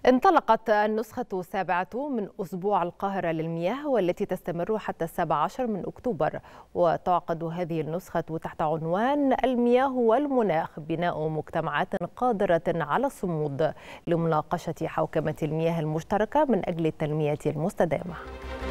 انطلقت النسخة السابعة من أسبوع القاهرة للمياه والتي تستمر حتى 17 من أكتوبر، وتعقد هذه النسخة تحت عنوان المياه والمناخ: بناء مجتمعات قادرة على الصمود، لمناقشة حوكمة المياه المشتركة من أجل التنمية المستدامة.